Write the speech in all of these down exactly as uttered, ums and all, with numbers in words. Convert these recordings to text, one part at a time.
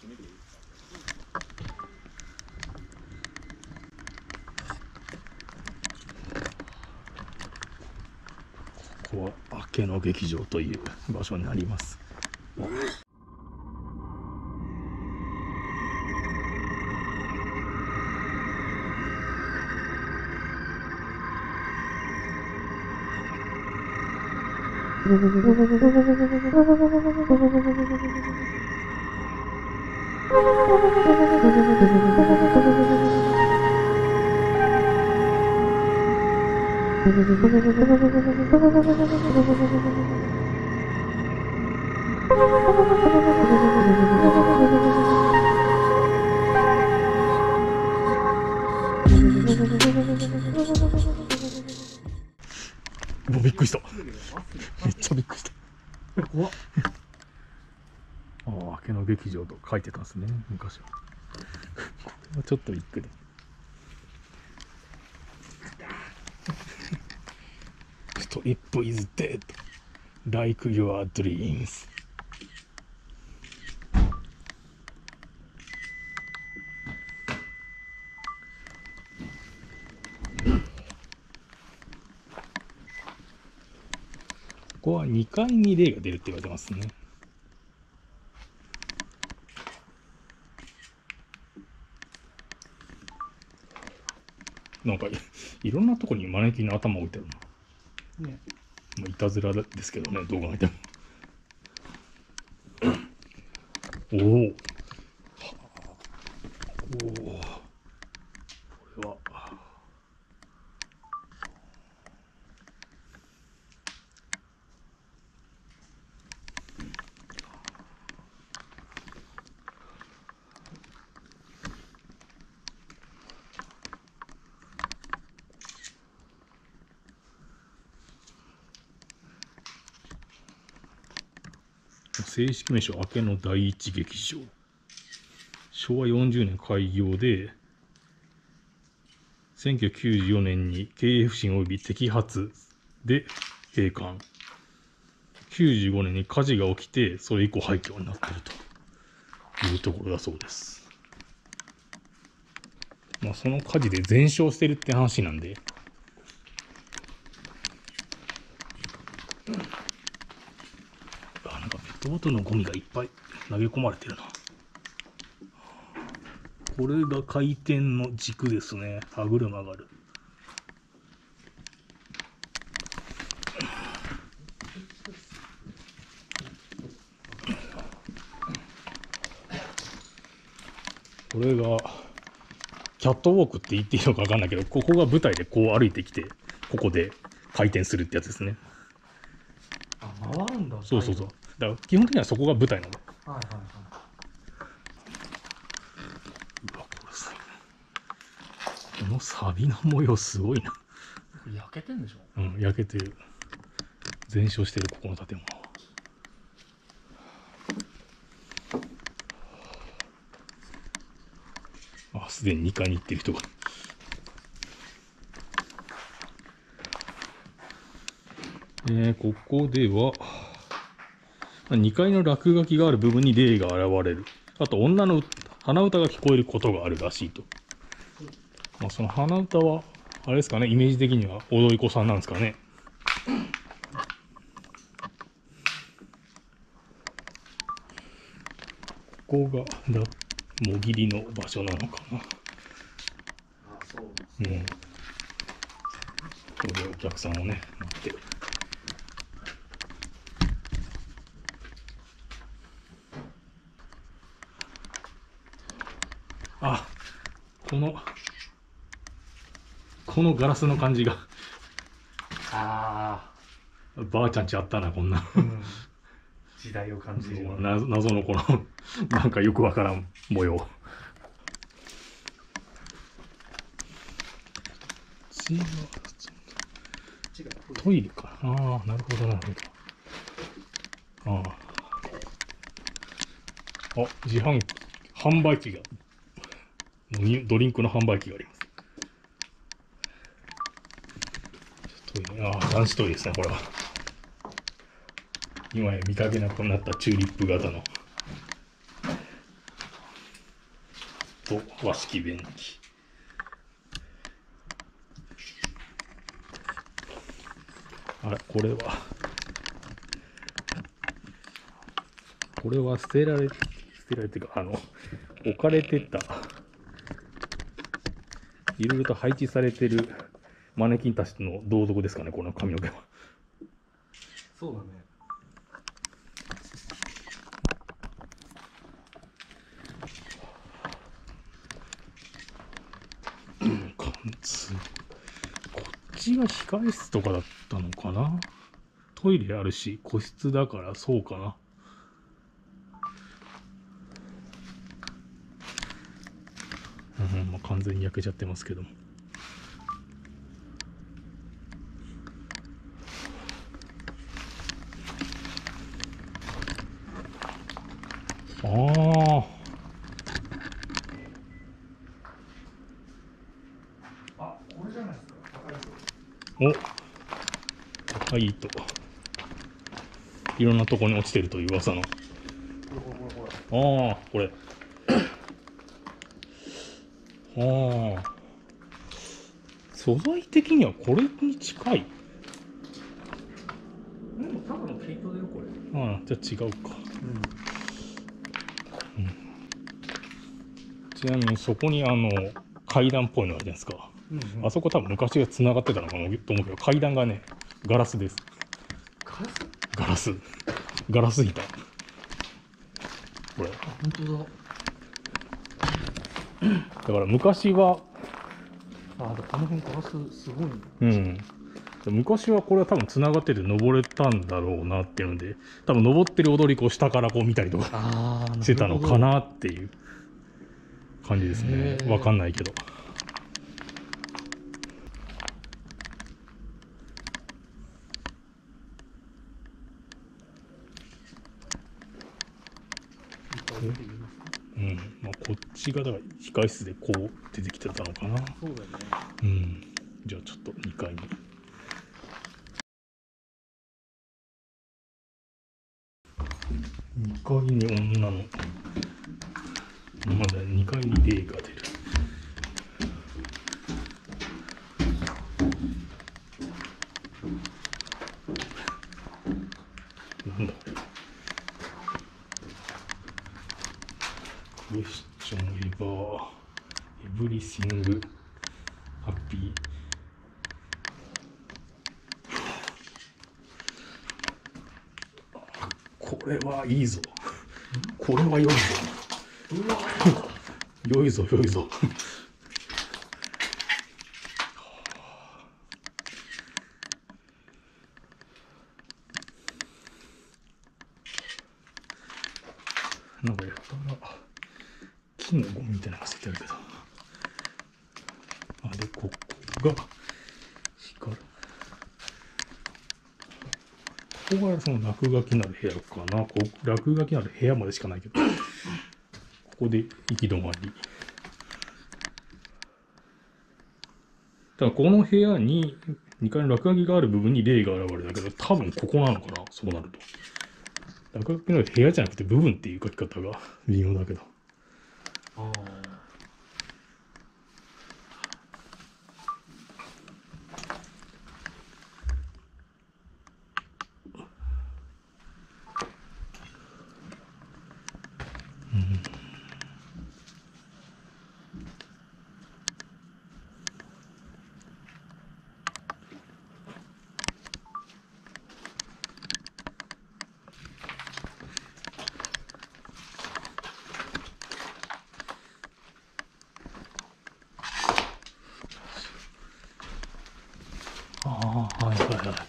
ここは明けの劇場という場所になります。もうびっくりした。めっちゃびっくりした。怖っ。ああ、明けの劇場と書いてたんですね、昔は。これはちょっとびっくり。Sleep is dead, like your dreams. ここはにかいに霊が出るって言われてますね。なんか い, いろんなとこにマネキンの頭置いてるな。ね。まあ、いたずらですけどね、動画見ても。おお。おお。これは。正式名称、明けの第一劇場。しょうわよんじゅうねん開業で、せんきゅうひゃくきゅうじゅうよねんに経営不振及び摘発で閉館。きゅうじゅうごねんに火事が起きて、それ以降廃墟になっているというところだそうです。まあ、その火事で全焼してるって話なんで、あ、なんかペットボトルのゴミがいっぱい投げ込まれてるな。これが回転の軸ですね。歯車がある。これがキャットウォークって言っていいのか分かんないけど、ここが舞台でこう歩いてきて、ここで回転するってやつですね。 あ、回るんだ。 そうそうそう。だから基本的にはそこが舞台なの。 はいはいはい。 うわ、これさ、このサビの模様すごいな。 焼けてんでしょ？ うん、焼けてる。全焼してる、ここの建物は。あ、すでににかいに行ってる人が。えー、ここでは、にかいの落書きがある部分に霊が現れる。あと、女の鼻歌が聞こえることがあるらしいと。まあ、その鼻歌は、あれですかね、イメージ的には踊り子さんなんですかね。ここがだもぎりの場所なのかな。あ、そうですね。うん。ここでお客さんをね、待ってる。あ、この、このガラスの感じが。ああ、ばあちゃんちあったな、こんな。うん、 時代を感じる。 な謎のこの、なんかよくわからん模様。違う。トイレか。ああ、なるほど、なるほど。ああ。あ、自販機、販売機が、ドリンクの販売機があります。トイレ、ああ、男子トイレですね、これは。今や見かけなくなったチューリップ型の。 と和式便器。あれ、これはこれは捨てられ捨てられてるか、あの置かれてた、いろいろと配置されてるマネキンたちの同族ですかね、この髪の毛は。 そうだね。 貫通。こっちが控え室とかだったのかな。トイレあるし個室だからそうかな。うん、まあ、完全に焼けちゃってますけども。ああ。 あ、これじゃないですか。高いぞ。 お、高いといろんなとこに落ちてるという噂の。 これこれこれこれ。 ああ、これ。ああ。素材的にはこれに近い。 でもただの毛糸だよこれ。 ああ、じゃあ違うか。 うん。 ちなみにそこにあの階段っぽいのあるじゃないですか。 うんうん、 あそこ多分昔は繋がってたのかなと思うけど、階段がね、ガラスです。 ガラス？ ガラス。ガラス板。これ。 あ、本当だ。 だから昔は、 あ、この辺ガラスすごいね。 うん。昔はこれは多分繋がってて登れたんだろうなっていうので、多分登ってる踊り子を下からこう見たりとかああ、 してたのかなっていう感じですね。わかんないけど。うん、まあこっちがだから控室でこう出てきてたのかな。 そうだよね。 うん。じゃあちょっとにかいに。にかいに女の。まだにかいに霊が出る。なんだこれ。クエスチョンエバー、エブリシング、ハッピー。これはいいぞ。これは良いぞ。 うわ良いぞ、良いぞ。なんかやったら木のゴミみたいなのがついてあるけど。あ、で、ここが光る。ここがその落書きなる部屋かな。こう落書きなる部屋までしかないけど、ここで行き止まり。だからこの部屋ににかいの落書きがある部分に霊が現れるんだけど、多分ここなのかな、そうなると。落書きの部屋じゃなくて部分っていう書き方が微妙だけど。 ああ。 ああ、はいはいはい。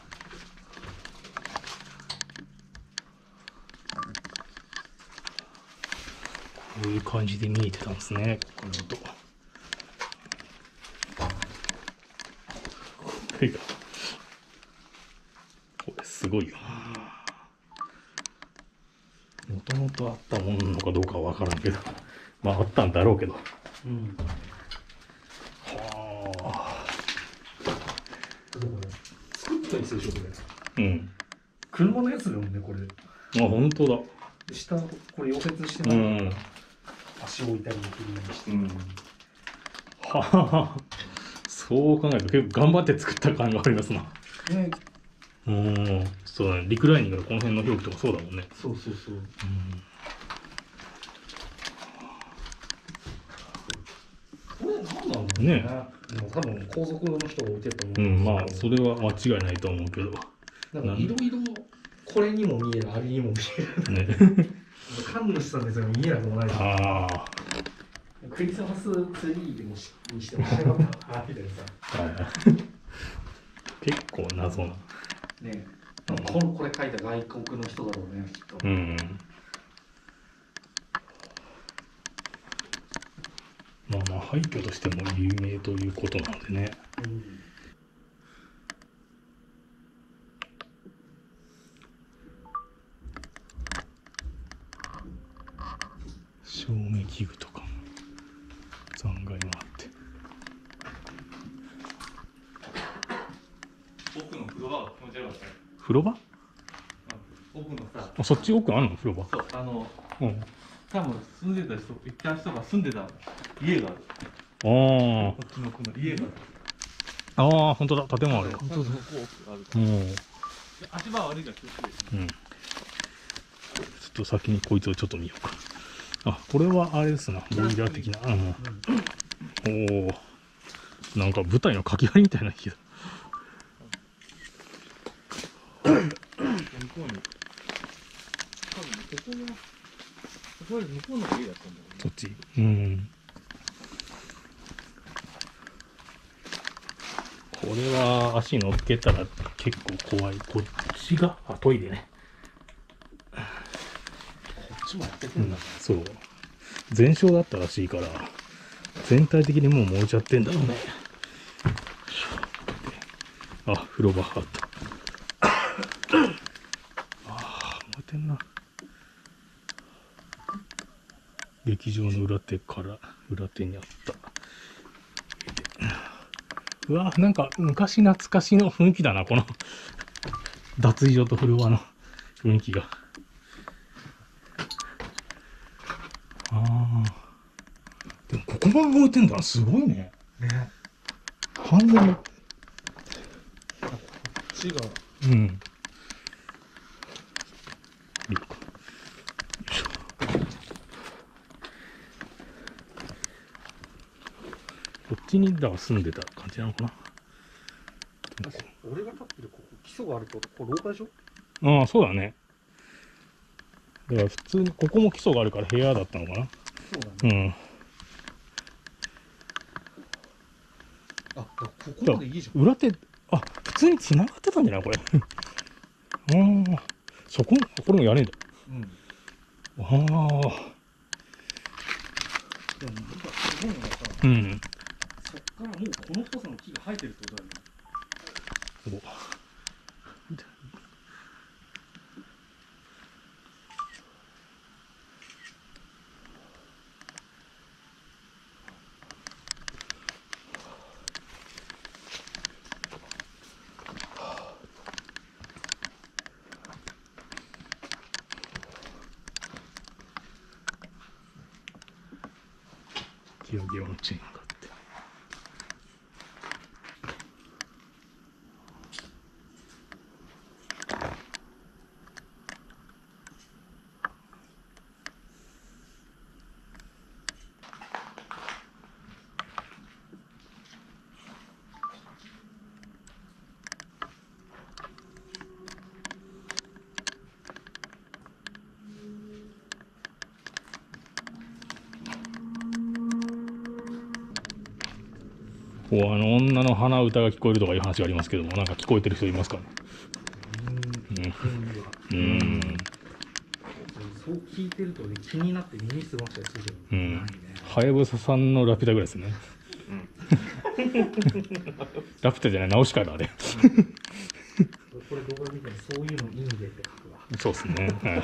こういう感じで見えてたんですね、この音。これが、これすごいよな。もともとあったものなのかどうかは分からんけど、まああったんだろうけど。 うん。 はあ。 作ったりするでしょこれ。 うん。 車のやつだもんねこれ。 あ、本当だ。 下これ溶接してうない。 ん。 足を置いたりできるようにして、 うん、ははそう考えると結構頑張って作った感がありますな。 ね、 うん、そうだね、リクライニングのこの辺の表記とかそうだもんね。 そうそうそう。 うん、 これ何なんだろうねね。でも多分皇族の人が置いてると思ううんん、 ですけど、 まあそれは間違いないと思うけど。 なんかいろいろこれにも見える、あれにも見える。 ね。 神主さんですよ、見えなくもないし。 ああ。 クリスマスツリーでもしにしてもしなかったなみたいなさ。 はい。結構謎な。 ね、なんかこのこれ書いた外国の人だろうね、きっと。 うん。まあまあ廃墟としても有名ということなんでね。 うん、 照明器具とかも残骸もあって。 奥の風呂場が気持ち悪かったね。 風呂場？ 奥のさ、 あ、そっち奥あんの風呂場。 そう、あの、 うん。 多分住んでた人、行った人が住んでた家がある。 あこっちのこの家がある。 あ。ああ、本当だ、建物あるわ。 本当だ、こうある。 もう。 足場悪いから気をつけて。 うん。ちょっと先にこいつをちょっと見ようか。あ、これはあれですな、ボイラー的な。うん。おお。なんか舞台の掛け張りみたいな家だ。 向こうに。多分ここの、これ向こうの家だったんだよね。 そっち。うん。これは足乗っけたら結構怖い。こっちが、あ、トイレね。 こっちもやってくうんんだ、 そう。全焼だったらしいから、全体的にもう燃えちゃってんだろうね。あ、風呂場あった。ああ、燃えてんな。劇場の裏手から裏手にあった。うわ、なんか昔懐かしの雰囲気だな、この脱衣所と風呂場の雰囲気が。ああ。でもここも燃えてんだ。すごいね。 ね。 完全に。 こっちが、 うん。よいしょ。こっちにだから住んでた感じなのかな。 俺が立ってるここ、基礎があるってこと、これ廊下でしょ？ ああ、そうだね。だから普通に、ここも基礎があるから部屋だったのかな。 そうだね。 うん。 あ、ここまでいいじゃん。 裏手、あ、普通に繋がってたんじゃないこれ。ああ、そこ、これも屋根だ。 うん。 ああ。 でも、なんかすごいのがさ、 うん。 そっからもうこの太さの木が生えてるってことだよね。 おギヨギヨのチェーンがあって。こうあの女の鼻歌が聞こえるとかいう話がありますけども、なんか聞こえてる人いますかね。うん。うん。 そう聞いてるとね、気になって耳すましたりするじゃん。 うん。 ないね。 はやぶささんのラピュタぐらいですね。うん、ラピュタじゃない、ナウシカだあれ。 これ動画見てそういうのいいんでって書くわ。 そうですね。はい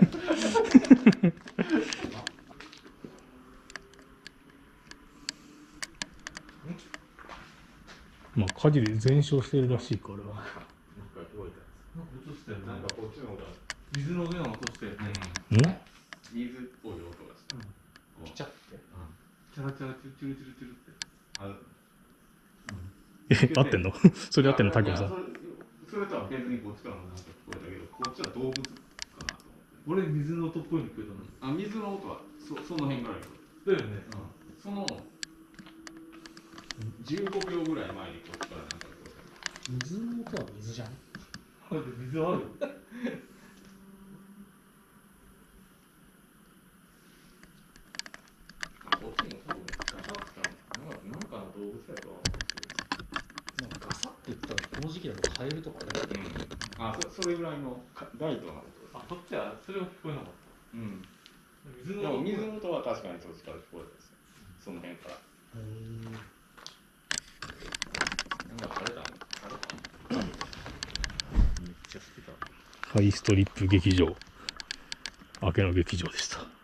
まあ火事で全焼してるらしいから。 なんか映してるね。なんかこっちの方が水の上の音してるね。 うん？ 水っぽい音がした。 ピチャってチャラチャラチュルチュルチュルチュルってあえ、合ってんのそれ合ってんの、タコさん。 それそれとは別にこっちからもなんか聞こえたけど、こっちは動物かなと思って。 俺水の音っぽいの聞こえたの。 あ、水の音はそその辺からよ。 だよね。 うん、そのじゅうごびょうぐらい前にこっちからなんか聞こえた。 水の音は水じゃん。 だって水あるよ。 あ、こっちも多分ガサッとなんかなんかの動物やとは思うなんかガサって言ったらこの時期だとカエルとかね。 けど。うん。あ、そそれぐらいのかライトな音。 あ、こっちはそれは聞こえなかった。 うん。 水のでも水音。 の音は確かにそっちから聞こえたですよ。その辺から。 うーん。 なんか枯れたの？枯れたの？めっちゃ好きだ。 ハイストリップ劇場、明けの劇場でした。